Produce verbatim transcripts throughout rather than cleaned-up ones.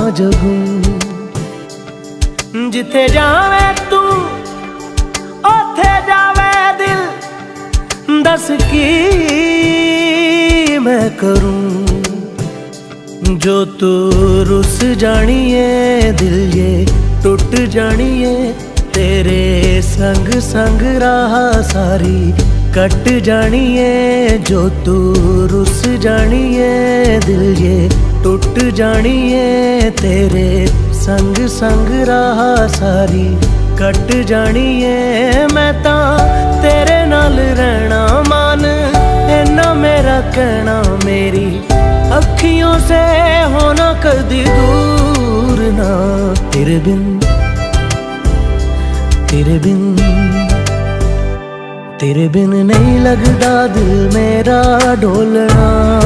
जगू जिथे जावे तू ओथे जावे दिल, दस की मैं करूं जो तू रुस जानिए दिल ये टूट जानिए, तेरे संग संग राह सारी कट जानिए, जो तू रुस जानिए दिल ये टूट जानिए, तेरे संग संग राह सारी कट जानिए। मैं ता तेरे नाल रहना मान इन्ना मेरा कहना, मेरी अखियों से होना कदी दूर ना, तेरे बिन तेरे बिन तेरे बिन नहीं लगदा दिल मेरा ढोलना,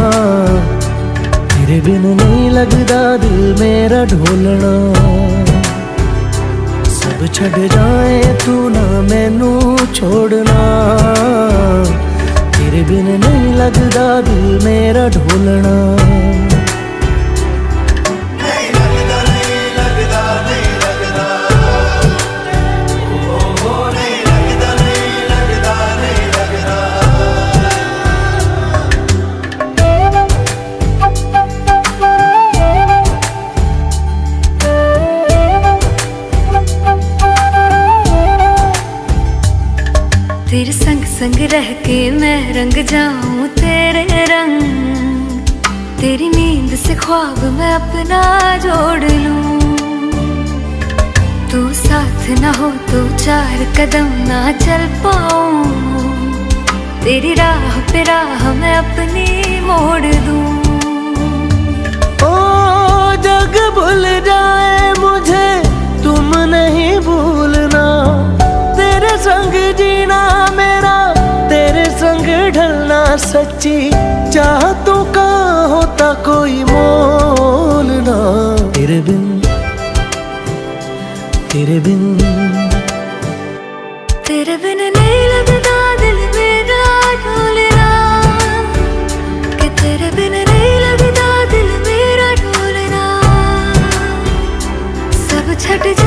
तेरे बिन नहीं लगदा दिल मेरा ढोलना। सब छड़ जाए तू ना मैनू छोड़ना, तेरे बिन नहीं लगदा दिल मेरा ढोलना। तेरे संग संग रह के मैं रंग जाऊं तेरे रंग, तेरी नींद से ख्वाब मैं अपना जोड़ लूं। तू साथ ना हो तो चार कदम ना चल पाऊं, तेरी राह पे राह मैं अपनी मोड़ दूं। ओ जग भूल जाए मुझे तुम नहीं भूलना, तेरे संग जीना मेरा तेरे संग ढलना, सच्ची चाहतों का होता कोई मोल ना, तेरे बिन तेरे बिन तेरे बिन नहीं लगदा दिल मेरा ढोलना, कि तेरे बिन नहीं लगदा दिल मेरा ढोलना। सब छट